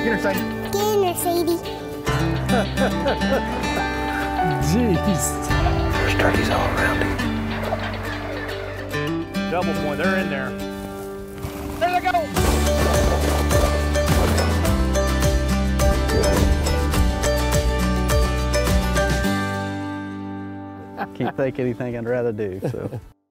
Get her, Sadie. Get in there, Sadie. Jeez. There's turkeys all around him. Double point, they're in there. There they go! Can't think anything I'd rather do, so.